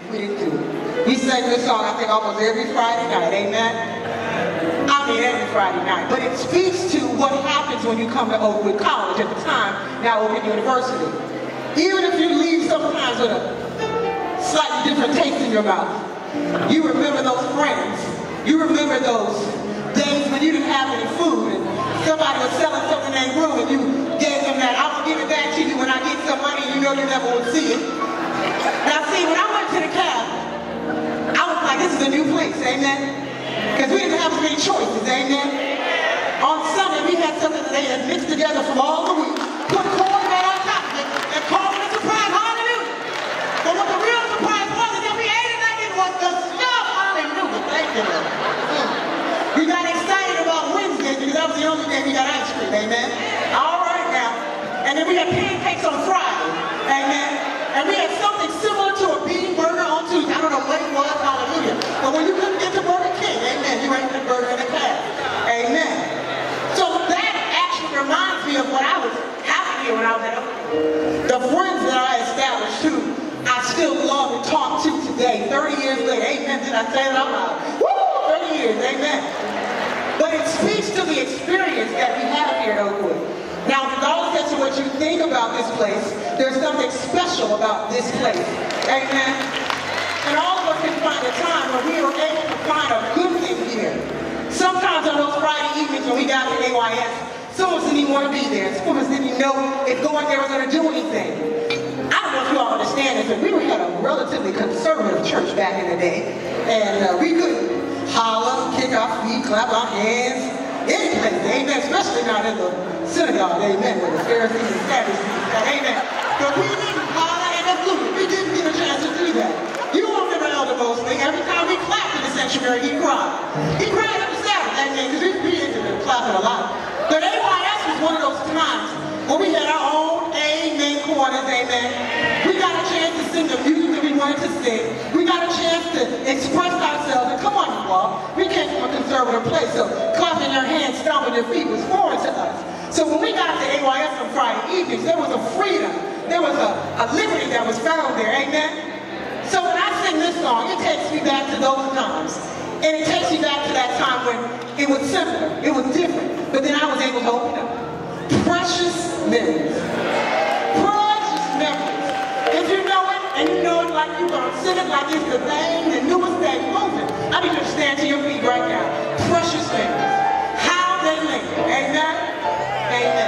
we didn't do it. We sang this song, I think, almost every Friday night, amen? I mean, every Friday night. But it speaks to what happens when you come to Oakwood College at the time, now Oakwood University. Even if you leave sometimes with a slightly different taste in your mouth, you remember those friends. You remember those days when you didn't have any food and somebody was selling something they grew and you gave them that, I will give it back to you when I get some money, and you know you never would see it. Now see, when I went to the cab, I was like, this is a new place, amen? Because we didn't have as many choices, amen? On Sunday, we had something that they had mixed together from all the week, put cornmeal on top of it, and called it a surprise, hallelujah. But what the real surprise was is that we ate it like it was the stuff, hallelujah, thank you, Lord. We got excited about Wednesday because that was the only day we got ice cream, amen? All right now. And then we had pancakes on Friday, amen? And we had something similar to a bean burger on Tuesday. I don't know what it was, hallelujah. But when you couldn't get to Burger King, amen, you ate the burger in the cab, amen. So that actually reminds me of what I was happy when I was at Oakwood. The friends that I established too, I still love to talk to today, 30 years later, amen. Did I say that out loud? Woo, 30 years, amen. But it speaks to the experience that we have here at Oakwood. Now, regardless as to what you think about this place, there's something special about this place. Amen? And all of us can find a time when we were able to find a good thing here. Sometimes on those Friday evenings when we got to AYS, some of us didn't even want to be there. Some of us didn't even know if going there was going to do anything. I don't know if you all understand this, but we had a relatively conservative church back in the day. And we could holler, kick our feet, clap our hands, any place, amen, especially not in the synagogue, amen, with the Pharisees and Sadducees, amen. But we didn't holler and absolutely, we didn't get a chance to do that. You won't remember Elder Mosley, every time we clapped in the sanctuary, he cried. He cried every Sabbath, amen, because we into the clapping a lot. But AYS was one of those times where we had our own amen corners, amen. We got a chance to sing the music that we wanted to sing. We got a chance to express ourselves, and come on, you all, we came from a conservative place, so clapping your hands, stomping your feet was foreign to us. So when we got to AYS on Friday evenings, there was a freedom, there was a liberty that was found there, amen? So when I sing this song, it takes me back to those times. And it takes me back to that time when it was simpler, it was different, but then I was able to open up. Precious memories. Precious memories. If you know it, and you know it like you're going to sing it like it's the thing, the newest thing moving, I need you to stand to your feet right now. Precious memories. How they linger. Amen? Amen.